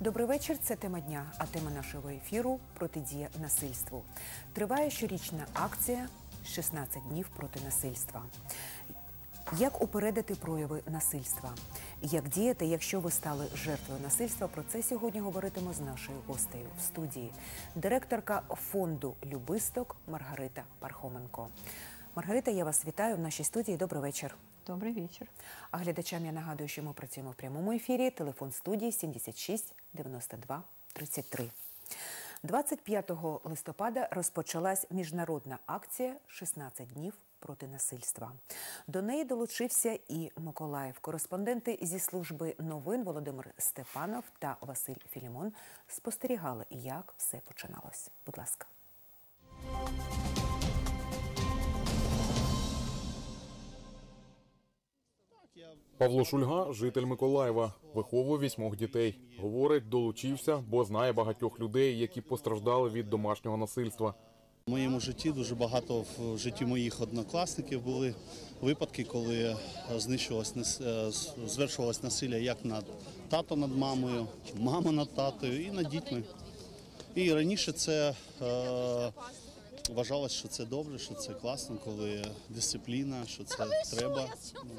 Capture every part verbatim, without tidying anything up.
Добрий вечір. Це тема дня, а тема нашого ефіру – протидія насильству. Триває щорічна акція «шістнадцять днів проти насильства». Як упередити прояви насильства? Як діяти, якщо ви стали жертвою насильства? Про це сьогодні говоритимемо з нашою гостею в студії. Директорка фонду «Любисток» Маргарита Пархоменко. Маргарита, я вас вітаю в нашій студії. Добрий вечір. Добрий вечір. А глядачам я нагадую, що ми працюємо в прямому ефірі. Телефон студії сімдесят шість дев'яносто два тридцять три. двадцять п'ятого листопада розпочалась міжнародна акція «шістнадцять днів проти насильства». До неї долучився і Миколаїв. Кореспонденти зі служби новин Володимир Степанов та Василь Філімон спостерігали, як все починалось. Будь ласка. Павло Шульга – житель Миколаєва, виховує вісьмох дітей. Говорить, долучився, бо знає багатьох людей, які постраждали від домашнього насильства. В моєму житті дуже багато в житті моїх однокласників були випадки, коли знищувалось, звершувалось насилля як над тато над мамою, мама над татою і над дітьми. І раніше це е, вважалось, що це добре, що це класно, коли дисципліна, що це треба.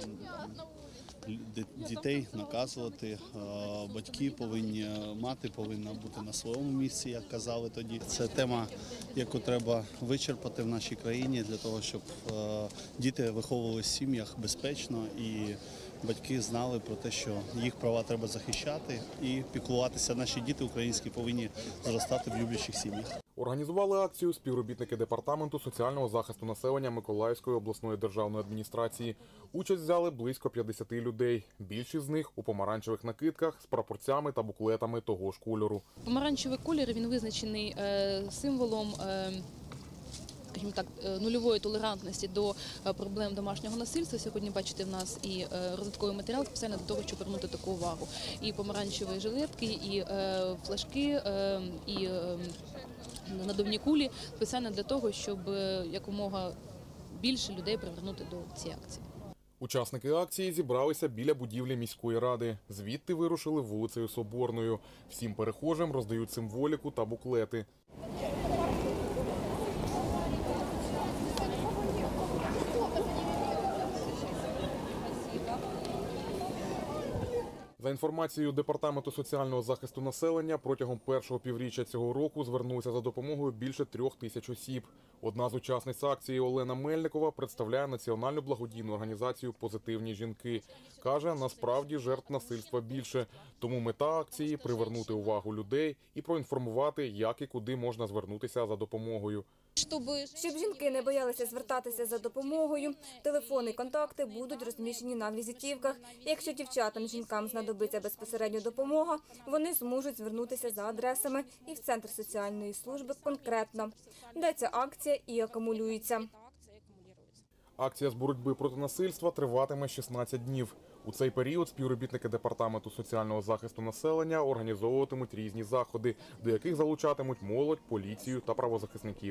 Дітей наказувати, батьки повинні, мати повинна бути на своєму місці, як казали тоді. Це тема, яку треба вичерпати в нашій країні для того, щоб діти виховувалися в сім'ях безпечно і батьки знали про те, що їх права треба захищати і піклуватися. Наші діти українські повинні зростати в люблячих сім'ях. Організували акцію співробітники Департаменту соціального захисту населення Миколаївської обласної державної адміністрації. Участь взяли близько п'ятдесяти людей. Більшість з них у помаранчевих накидках з прапорцями та буклетами того ж кольору. Помаранчевий колір, він визначений символом, скажімо так, нульової толерантності до проблем домашнього насильства. Сьогодні, бачите, в нас і розвитковий матеріал спеціально для того, щоб привернути таку увагу. І помаранчеві жилетки, і флажки, і надувні кулі спеціально для того, щоб якомога більше людей привернути до цієї акції. Учасники акції зібралися біля будівлі міської ради. Звідти вирушили вулицею Соборною. Всім перехожим роздають символіку та буклети. За інформацією Департаменту соціального захисту населення, протягом першого півріччя цього року звернулися за допомогою більше трьох тисяч осіб. Одна з учасниць акції Олена Мельникова представляє національну благодійну організацію «Позитивні жінки». Каже, насправді жертв насильства більше. Тому мета акції – привернути увагу людей і проінформувати, як і куди можна звернутися за допомогою. Щоб жінки не боялися звертатися за допомогою, телефони і контакти будуть розміщені на візитівках. Якщо дівчатам, жінкам знадобиться безпосередньо допомога, вони зможуть звернутися за адресами і в Центр соціальної служби конкретно, де ця акція і акумулюється. Акція з боротьби проти насильства триватиме шістнадцять днів. У цей період співробітники Департаменту соціального захисту населення організовуватимуть різні заходи, до яких залучатимуть молодь, поліцію та правозахисників.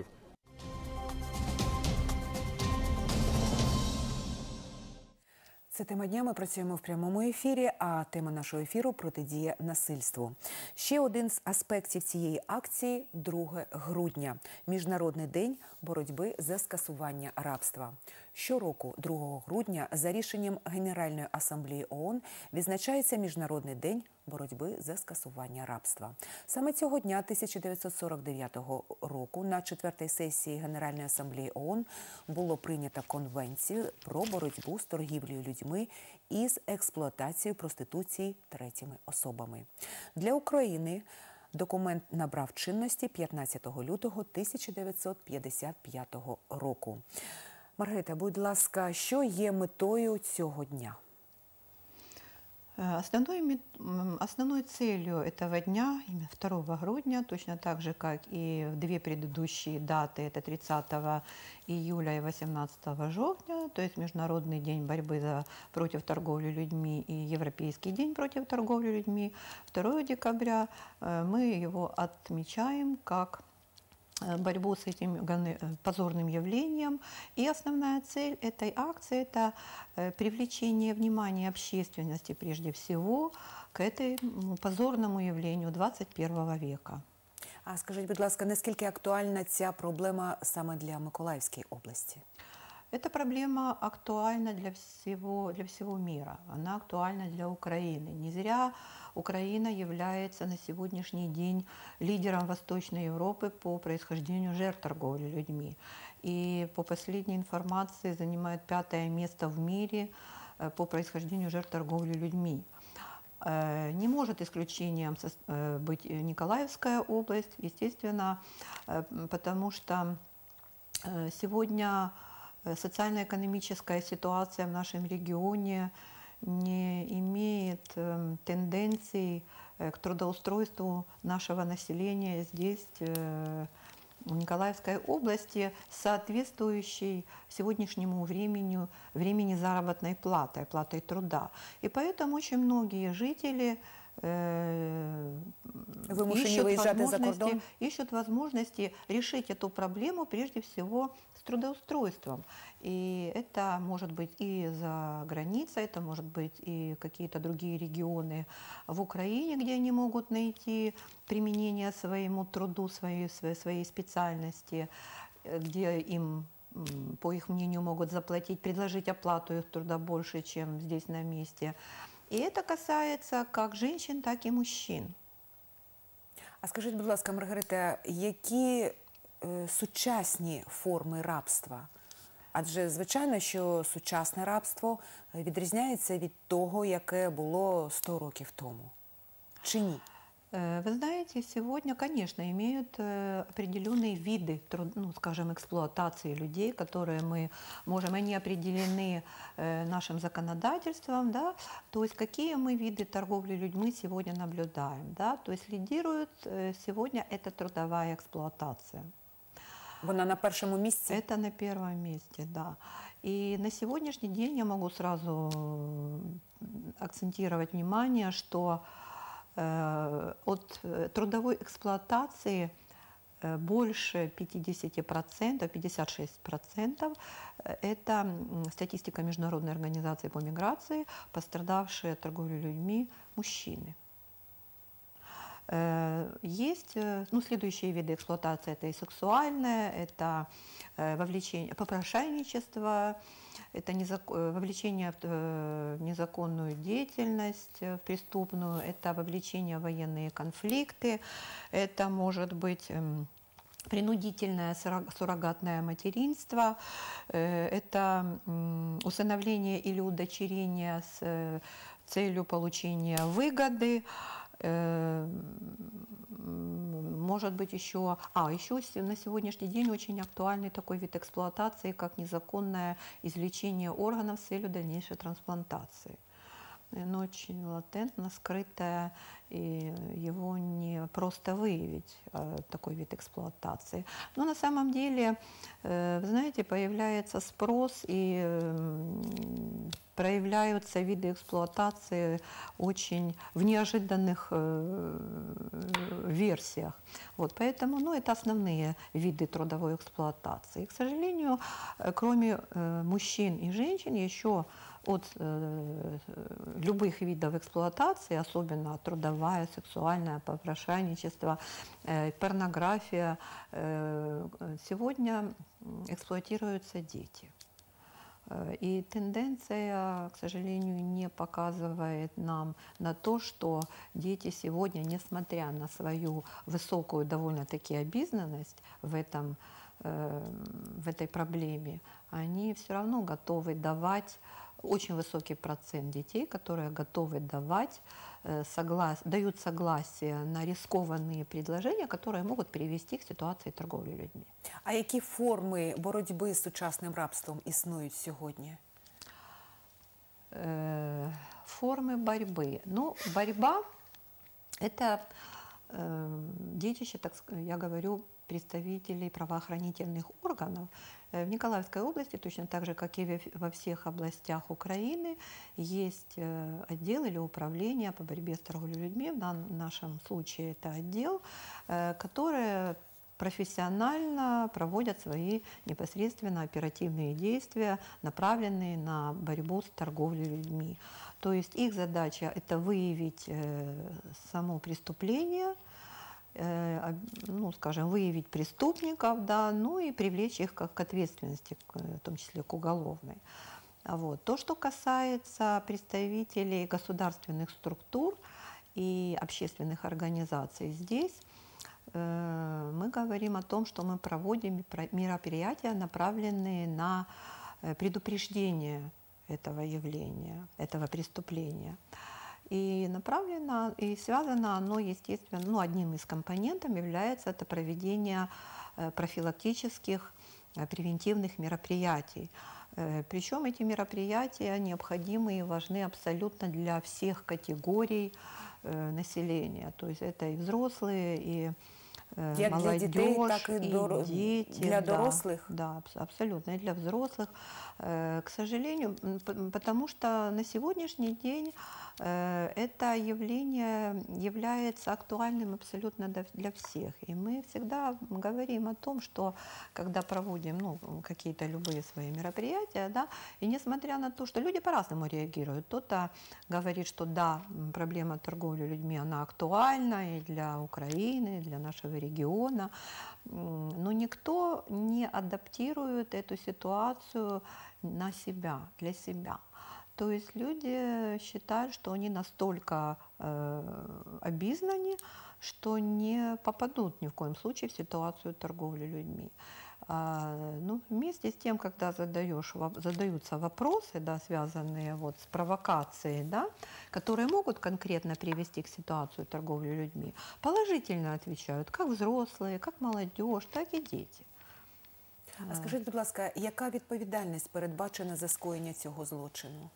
Це тема дня, ми працюємо в прямому ефірі, а тема нашого ефіру – протидія насильству. Ще один з аспектів цієї акції – друге грудня – Міжнародний день боротьби за скасування рабства. Щороку другого грудня за рішенням Генеральної асамблеї ООН відзначається Міжнародний день боротьби за скасування рабства. Саме цього дня тисяча дев'ятсот сорок дев'ятого року на четвертій сесії Генеральної асамблеї ООН було прийнято конвенцію про боротьбу з торгівлею людьми і з експлуатацією проституції третіми особами. Для України документ набрав чинності п'ятнадцятого лютого тисяча дев'ятсот п'ятдесят п'ятого року. Маргарита, будь ласка, що є метою цього дня? Основной, основной целью этого дня, именно второго грудня, точно так же, как и в две предыдущие даты, это тридцатого июля и восемнадцатого жовтня, то есть Международный день борьбы за, против торговли людьми и Европейский день против торговли людьми, второго декабря, мы его отмечаем как э, борьбу с этим ганы- э, позорным явлением. И основная цель этой акции – это э, привлечение внимания общественности прежде всего к этому позорному явлению двадцать первого века. А скажіть, будь ласка, наскільки актуальна ця проблема саме для Миколаївської області? Эта проблема актуальна для всего, для всего мира, она актуальна для Украины. Не зря Украина является на сегодняшний день лидером Восточной Европы по происхождению жертв торговли людьми. И по последней информации занимает пятое место в мире э, по происхождению жертв торговли людьми. Э, Не может исключением сос- э, быть Николаевская область, естественно, э, потому что э, сегодня э, социально-экономическая ситуация в нашем регионе не имеет э, тенденций э, к трудоустройству нашего населения здесь, э, в Николаевской области, соответствующей сегодняшнему времени, времени заработной платы, оплатой труда. И поэтому очень многие жители э, Вимушені ищут виїжджати за возможности, кордон? ищут возможности решить эту проблему прежде всего с трудоустройством. И это может быть и за границей, это может быть и какие-то другие регионы в Украине, где они могут найти применение своему труду, своей, своей, своей специальности, э, где им, м, по их мнению, могут заплатить, предложить оплату их труда больше, чем здесь на месте. И это касается как женщин, так и мужчин. А скажіть, будь ласка, Маргарита, які е, сучасні форми рабства? Адже звичайно, що сучасне рабство відрізняється від того, яке було сто років тому. Чи ні? Э, Вы знаете, сегодня, конечно, имеют э, определенные виды, труд- ну, скажем, эксплуатации людей, которые мы можем, они определены э, нашим законодательством, да, то есть какие мы виды торговли людьми сегодня наблюдаем, да, то есть лидирует э, сегодня это трудовая эксплуатация. Вона на першому місці? Это на первом месте, да. И на сегодняшний день я могу сразу акцентировать внимание, что э, от э, трудовой эксплуатации э, больше пятьдесят процентов, пятьдесят шесть процентов э, это м, статистика Международной организации по миграции, пострадавшие от торговли людьми мужчины. Э, Есть э, ну, следующие виды эксплуатации. Это и сексуальное, это э, вовлечение, попрошайничество, это незак- э, вовлечение в э, незаконную деятельность, э, в преступную, это вовлечение в военные конфликты, это может быть эм, принудительное суррог- суррогатное материнство, э, это м, усыновление или удочерение с э, целью получения выгоды. Э, м, Может быть еще, а еще с- на сегодняшний день очень актуальный такой вид эксплуатации, как незаконное извлечение органов с целью дальнейшей трансплантации. Оно очень латентно, скрытое, и его не просто выявить, э, такой вид эксплуатации. Но на самом деле, э, вы знаете, появляется спрос и м, проявляются виды эксплуатации очень в неожиданных э, версиях. Вот, поэтому ну, это основные виды трудовой эксплуатации. И, к сожалению, э, кроме э, мужчин и женщин, еще от э, любых видов эксплуатации, особенно трудовая, сексуальная, попрошайничество, э, порнография, э, сегодня эксплуатируются дети. Э, И тенденция, к сожалению, не показывает нам на то, что дети сегодня, несмотря на свою высокую довольно-таки обизданность в этом, э, в этой проблеме, они все равно готовы давать очень высокий процент детей, которые готовы давать, э, соглас... дают согласие на рискованные предложения, которые могут привести к ситуации торговли людьми. А які форми боротьби з сучасним рабством існують сьогодні? Э, Формы борьбы. Ну, борьба – это э, детище, так ск- я говорю, представителей правоохранительных органов. Э, В Николаевской области, точно так же, как и во- во всех областях Украины, есть э, отдел или управление по борьбе с торговлей людьми. В дан- нашем случае это отдел, э, которое профессионально проводят свои непосредственно оперативные действия, направленные на борьбу с торговлей людьми. То есть их задача – это выявить э, само преступление, э, ну, скажем, выявить преступников, да, ну и привлечь их к, к ответственности, к, в том числе к уголовной. Вот. То, что касается представителей государственных структур и общественных организаций, здесь э, мы говорим о том, что мы проводим мероприятия, направленные на предупреждение этого явления, этого преступления. И направлено, и связано оно, естественно, ну, одним из компонентов является это проведение профилактических превентивных мероприятий. Причем эти мероприятия необходимы и важны абсолютно для всех категорий населения. То есть это и взрослые, и Як молодежь, для дітей, так і, и дор... дети. для Да, дорослых? да, абсолютно, и для взрослых. К сожалению, потому что на сегодняшний день это явление является актуальным абсолютно для всех. И мы всегда говорим о том, что когда проводим ну, какие-то любые свои мероприятия, да, и несмотря на то, что люди по-разному реагируют, кто-то говорит, что да, проблема торговли людьми, она актуальна и для Украины, и для нашего региона, но никто не адаптирует эту ситуацию на себя, для себя. То есть люди считают, что они настолько э, обизнаны, что не попадут ни в коем случае в ситуацию торговли людьми. А, ну, вместе с тем, когда задаешь, задаются вопросы, да, связанные вот с провокацией, да, которые могут конкретно привести к ситуации торговли людьми, положительно отвечают как взрослые, как молодежь, так и дети. А скажіть, будь ласка, яка відповідальність передбачена за скоєння цього злочину?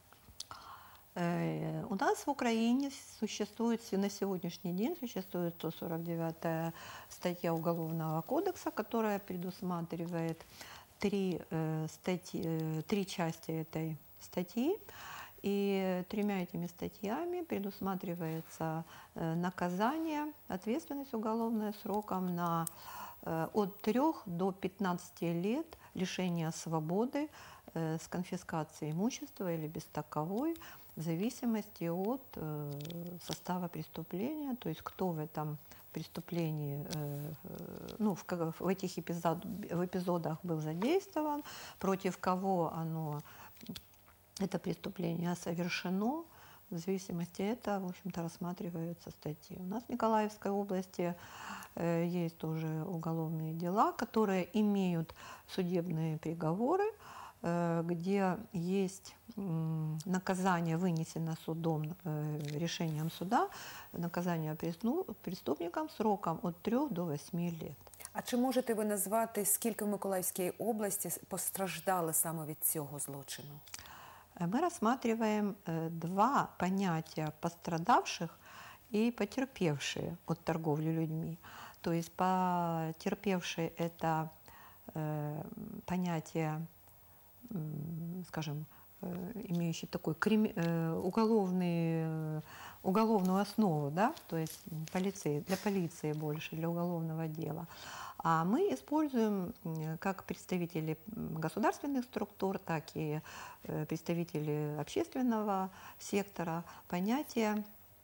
У нас в Украине существует, на сегодняшний день существует сто сорок девятая статья Уголовного кодекса, которая предусматривает три, статьи, три части этой статьи. И тремя этими статьями предусматривается наказание, ответственность уголовная сроком на от трёх до пятнадцати лет лишения свободы с конфискацией имущества или без таковой, в зависимости от э, состава преступления, то есть кто в этом преступлении, э, ну, в, в этих эпизод, в эпизодах был задействован, против кого оно, это преступление совершено, в зависимости от этого, в общем-то, рассматриваются статьи. У нас в Николаевской области э, есть тоже уголовные дела, которые имеют судебные приговоры, где есть наказание, вынесено судом, решением суда, наказание преступникам сроком от трёх до восьми лет. А чи можете ви назвати, скільки в Миколаївській області постраждали саме від цього злочину? Мы рассматриваем два понятия: пострадавших и потерпевшие от торговли людьми. То есть потерпевшие – это понятие, скажем, имеющий такой крими, уголовный, уголовную основу, да, то есть полиции, для полиции больше, для уголовного дела. А мы используем как представители государственных структур, так и представители общественного сектора понятие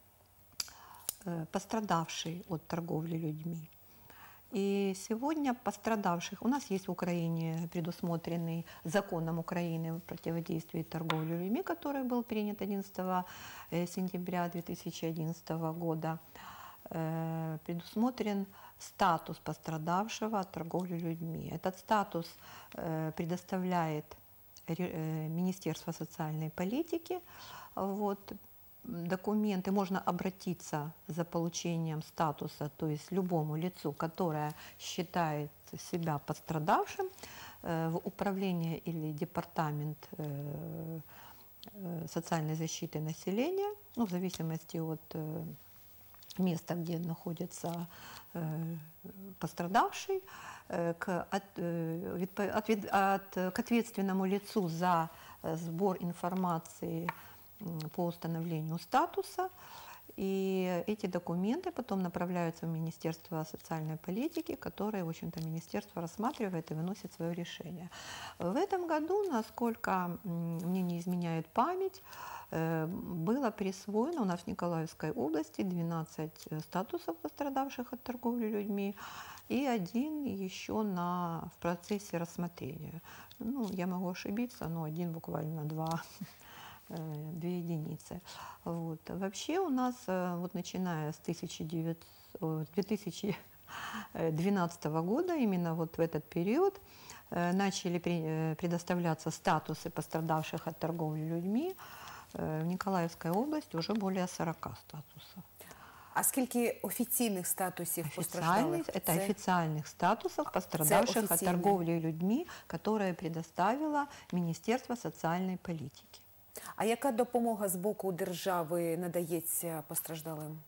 пострадавший от торговли людьми. И сегодня пострадавших, у нас есть в Украине предусмотренный законом Украины противодействие торговли людьми, который был принят одиннадцатого сентября две тысячи одиннадцатого года, предусмотрен статус пострадавшего от торговли людьми. Этот статус предоставляет Министерство социальной политики. Вот, документы, можно обратиться за получением статуса, то есть любому лицу, которое считает себя пострадавшим, в управление или департамент социальной защиты населения, ну, в зависимости от места, где находится пострадавший, к, от, от, от, к ответственному лицу за сбор информации по установлению статуса. и эти документы потом направляются в Министерство социальной политики, которое, в общем-то, министерство рассматривает и выносит свое решение. В этом году, насколько мне не изменяет память, было присвоено у нас в Николаевской области двенадцать статусов пострадавших от торговли людьми и один еще на, в процессе рассмотрения. Ну, я могу ошибиться, но один буквально два. Две единицы. Вот. Вообще у нас, вот начиная с две тысячи двенадцатого года, именно вот в этот период, начали предоставляться статусы пострадавших от торговли людьми. В Николаевской области уже более сорока статусов. А скільки офіційних статусів постраждалих? Это официальных статусов пострадавших от торговли людьми, которые предоставило Министерство социальной политики. А яка допомога з боку держави надається постраждалим?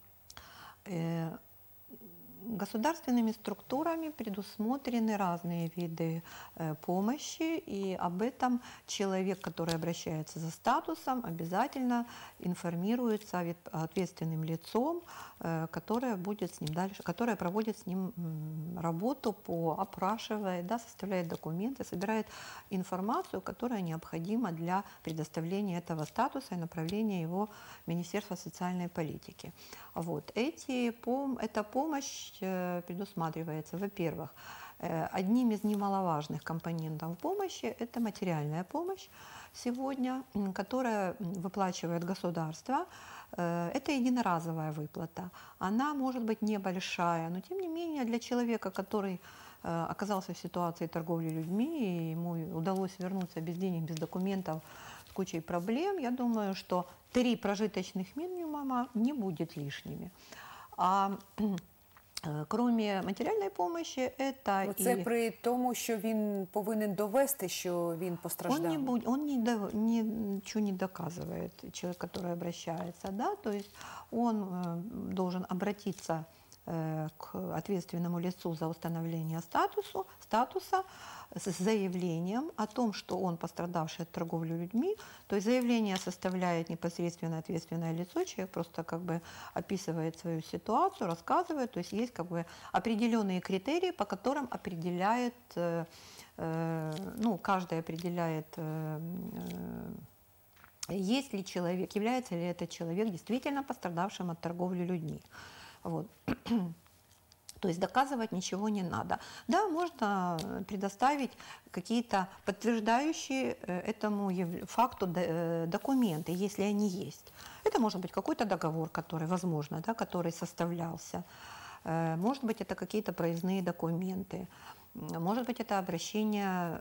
Государственными структурами предусмотрены разные виды помощи, и об этом человек, который обращается за статусом, обязательно информируется ответственным лицом, которое будет с ним дальше, которое проводит с ним работу, по, опрашивает, да, составляет документы, собирает информацию, которая необходима для предоставления этого статуса и направления его в Министерство социальной политики. Вот. Эти, эта помощь предусматривается, во-первых, одним из немаловажных компонентов помощи – это материальная помощь сегодня, которая выплачивает государство. Это единоразовая выплата. Она может быть небольшая, но тем не менее для человека, который оказался в ситуации торговли людьми, и ему удалось вернуться без денег, без документов, с кучей проблем, я думаю, что три прожиточных минимума не будет лишними. А кроме матеріальної допомоги, это Це и... при тому, що він повинен довести, що він постраждав. Он, не будет, он не, не, ничего не доказывает, человек, который обращается, да, то есть он э, должен обратиться э, к ответственному лицу за установление статусу, статуса с заявлением о том, что он пострадавший от торговли людьми. То есть заявление составляет непосредственно ответственное лицо, человек просто как бы описывает свою ситуацию, рассказывает, то есть есть как бы определенные критерии, по которым определяет, э, э, ну, каждый определяет, э, э, есть ли человек, является ли этот человек действительно пострадавшим от торговли людьми. Вот. То есть доказывать ничего не надо. Да, можно предоставить какие-то подтверждающие этому факту документы, если они есть. Это может быть какой-то договор, который, возможно, да, который составлялся. Может быть, это какие-то проездные документы. Может быть, это обращение,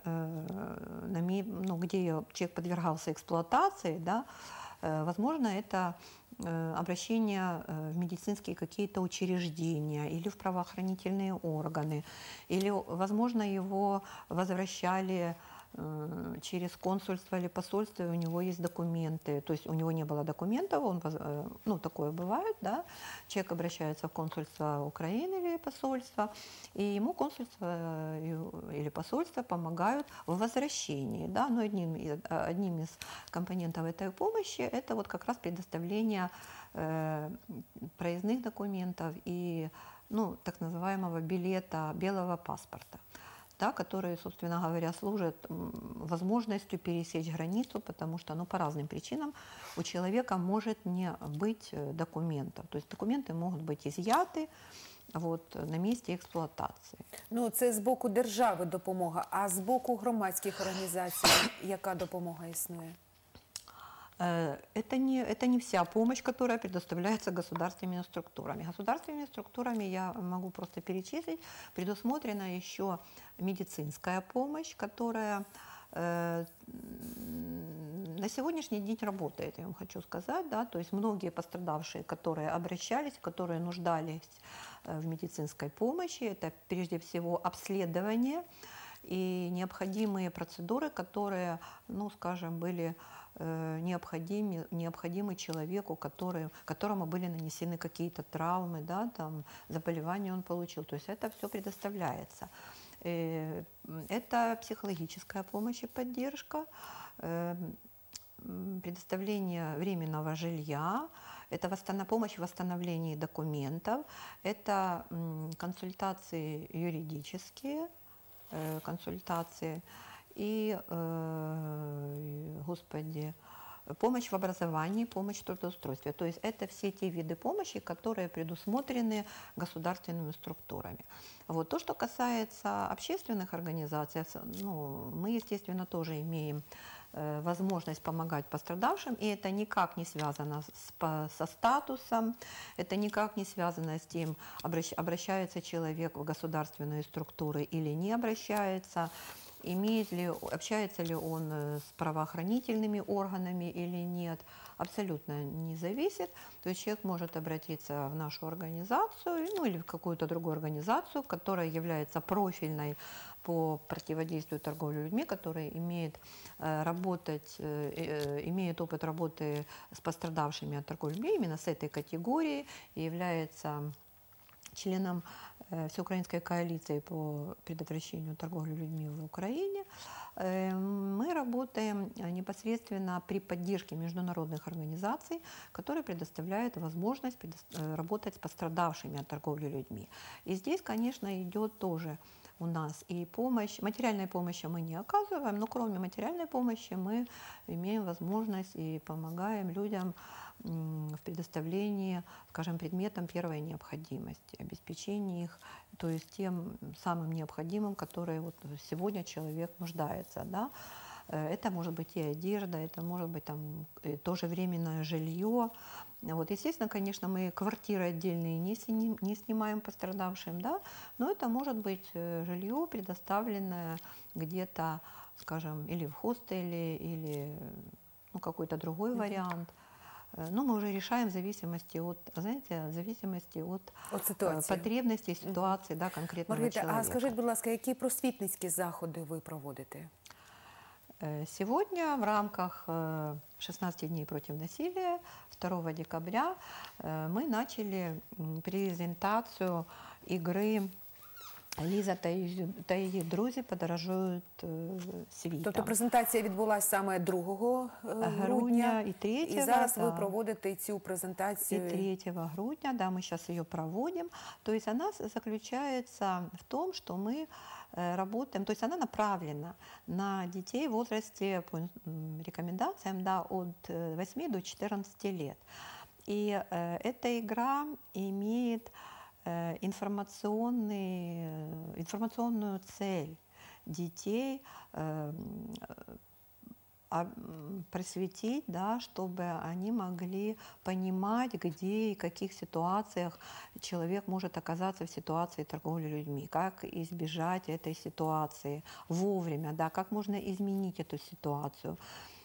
ну, где человек подвергался эксплуатации, да. Возможно, это обращение в медицинские какие-то учреждения или в правоохранительные органы, или, возможно, его возвращали через консульство или посольство, и у него есть документы, то есть у него не было документов, он, ну, такое бывает, да, человек обращается в консульство Украины или посольство, и ему консульство или посольство помогают в возвращении, да, но одним, одним из компонентов этой помощи это вот как раз предоставление э, проездных документов и, ну, так называемого билета, белого паспорта, да, которые, собственно говоря, служат возможностью пересечь границу, потому что, ну, по разным причинам у человека может не быть документов. То есть документы могут быть изъяты вот, на місці експлуатації. Ну, це з боку держави допомога, а з боку громадських організацій яка допомога існує? Это не, это не вся помощь, которая предоставляется государственными структурами. Государственными структурами, я могу просто перечислить, предусмотрена еще медицинская помощь, которая э, на сегодняшний день работает, я вам хочу сказать, да, то есть многие пострадавшие, которые обращались, которые нуждались в медицинской помощи, это прежде всего обследование и необходимые процедуры, которые, ну, скажем, были необходимы, необходимы человеку, который, которому были нанесены какие-то травмы, да, там, заболевания он получил. То есть это все предоставляется. Это психологическая помощь и поддержка. м, предоставление временного жилья, это восстанов- помощь в восстановлении документов, это м, консультации юридические, э, консультации и, э, господи, помощь в образовании, помощь в трудоустройстве. То есть это все те виды помощи, которые предусмотрены государственными структурами. Вот. То, что касается общественных организаций, ну, мы, естественно, тоже имеем э, возможность помогать пострадавшим, и это никак не связано с, по, со статусом, это никак не связано с тем, обращ, обращается человек в государственные структуры или не обращается, имеет ли, общается ли он с правоохранительными органами или нет, абсолютно не зависит. То есть человек может обратиться в нашу организацию, ну или в какую-то другую организацию, которая является профильной по противодействию торговле людьми, которая имеет, э, работать, э, э, имеет опыт работы с пострадавшими от торговли людьми, именно с этой категорией, и является членом э, Всеукраинской коалиции по предотвращению торговли людьми в Украине. Э, мы работаем непосредственно при поддержке международных организаций, которые предоставляют возможность предо- работать с пострадавшими от торговли людьми. И здесь, конечно, идет тоже у нас и помощь, материальной помощи мы не оказываем, но кроме материальной помощи мы имеем возможность и помогаем людям в предоставлении, скажем, предметам первой необходимости, обеспечении их, то есть тем самым необходимым, которые вот сегодня человек нуждается. Да? Это может быть и одежда, это может быть там, и тоже временное жилье. Вот, естественно, конечно, мы квартиры отдельные не, сни, не снимаем пострадавшим, да? Но это может быть жилье, предоставленное где-то, скажем, или в хостеле, или ну, какой-то другой mm-hmm. вариант. Но мы уже решаем в зависимости от, знаете, в зависимости от, от ситуації. потребностей, ситуації, mm-hmm. да, конкретного Маргарита, человека. А скажіть, будь ласка, які просвітницькі заходи ви проводите? Сегодня в рамках шестнадцати дней против насилия второго декабря мы начали презентацию игры «Ліза та її друзі подорожують світом». Тобто презентація відбулася саме другого грудня, и третьего, і зараз да. ви проводите цю презентацію. И третьего грудня, да, мы сейчас ее проводим. То есть она заключается в том, что мы работаем, то есть она направлена на детей в возрасте, по рекомендациям, да, от восьми до четырнадцати лет. И э, эта игра имеет э, информационный, информационную цель детей э, просветить, да, чтобы они могли понимать, где и в каких ситуациях человек может оказаться в ситуации торговли людьми, как избежать этой ситуации вовремя, да, как можно изменить эту ситуацию.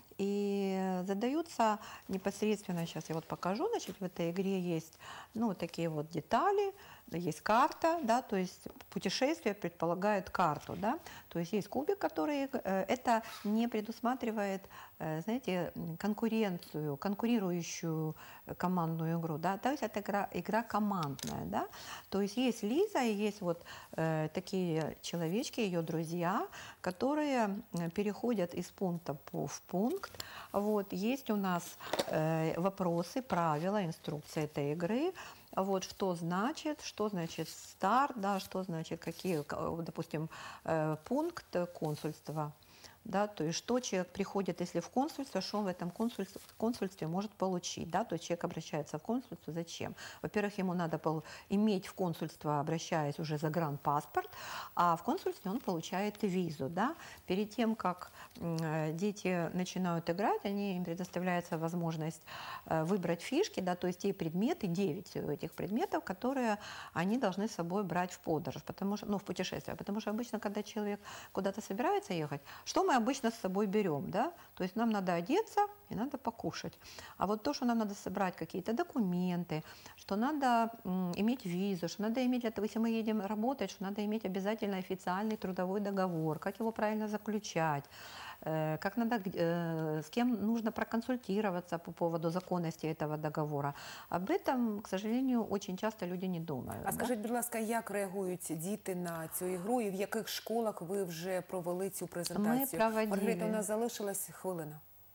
И задаются непосредственно, сейчас я вот покажу, значит, в этой игре есть, ну, вот такие вот детали, есть карта, да, то есть путешествие предполагает карту, да, то есть есть кубик, который, это не предусматривает, знаете, конкуренцию, конкурирующую командную игру, да, то есть это игра, игра командная, да, то есть есть Лиза и есть вот э, такие человечки, ее друзья, которые переходят из пункта в пункт, вот, есть у нас э, вопросы, правила, инструкция этой игры. Вот что значит, что значит старт, да, что значит какие, допустим, пункт консульства, да, то есть что человек приходит, если в консульство, что он в этом консульстве, консульстве может получить, да, то есть человек обращается в консульство, зачем? Во-первых, ему надо иметь в консульство, обращаясь уже загранпаспорт, а в консульстве он получает визу, да. Перед тем, как дети начинают играть, они, им предоставляется возможность выбрать фишки, да, то есть те предметы, девять этих предметов, которые они должны с собой брать в подорож, потому что, ну, в путешествие, потому что обычно, когда человек куда-то собирается ехать, что мы обычно с собой берем, да, то есть нам надо одеться и надо покушать, а вот то, что нам надо собрать какие-то документы, что надо м, иметь визу, что надо иметь, для того, если мы едем работать, что надо иметь обязательно официальный трудовой договор, как его правильно заключать, как надо, с кем нужно проконсультироваться по поводу законности этого договора. Об этом, к сожалению, очень часто люди не думают. А да? Скажіть, будь ласка, як реагують діти на цю ігру і в яких школах ви вже провели цю презентацію? Ми проводили. Маргарита, у нас залишилась хвилина.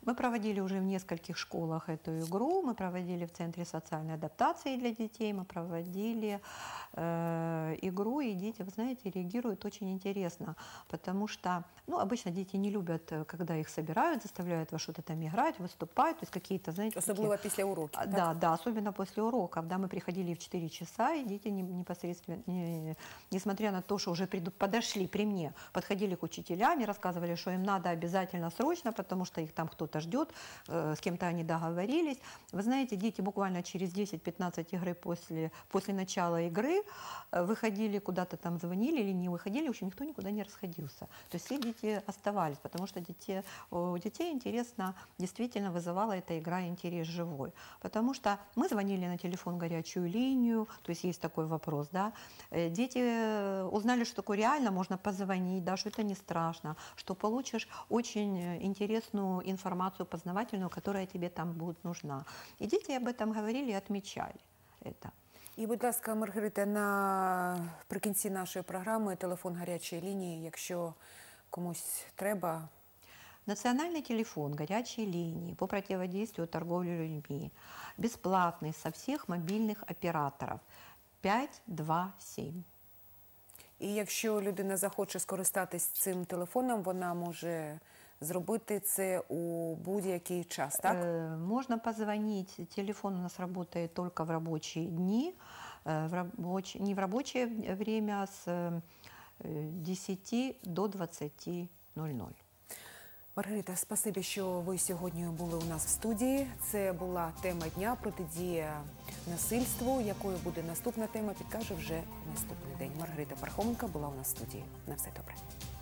Мы проводили уже в нескольких школах эту игру, мы проводили в Центре социальной адаптации для детей, мы проводили э, игру, и дети, вы знаете, реагируют очень интересно, потому что, ну, обычно дети не любят, когда их собирают, заставляют во что-то там играть, выступать, то есть какие-то, знаете, Особливо такие... після уроків, так? Да, да, особенно после уроков, да, мы приходили в четыре часа, и дети не- непосредственно, не- несмотря на то, что уже приду- подошли при мне, подходили к учителям и рассказывали, что им надо обязательно срочно, потому что их там кто-то ждет, э, с кем-то они договорились. Вы знаете, дети буквально через десять-пятнадцать игры после, после начала игры э, выходили куда-то там, звонили или не выходили, в общем, никто никуда не расходился. То есть все дети оставались, потому что дети, у детей интересно, действительно вызывала эта игра интерес живой. Потому что мы звонили на телефон горячую линию, то есть есть такой вопрос, да. Э, Дети э, узнали, что такое реально, можно позвонить, да, что это не страшно, что получишь очень э, интересную информацию познавательную, которая тебе там будет нужна. И дети об этом говорили и отмечали это. І, будь ласка, Маргарита, наприкінці нашої програми телефон гарячої лінії, якщо комусь треба. Национальный телефон горячей линии по противодействию торговле людьми бесплатный со всех мобильных операторов пять два семь. І якщо людина захоче скористатись цим телефоном, вона може зробити це у будь-який час, так? Э, Можно позвонить, телефон у нас работает только в рабочие дни, э, в рабоч- не в рабочее время, а с э, десяти до двадцати ноль-ноль. Маргарита, спасибі, що ви сьогодні були у нас в студії. Це була тема дня «Протидія насильству». Якою буде наступна тема, підкаже вже наступний день. Маргарита Пархоменко була у нас в студії. На все добре.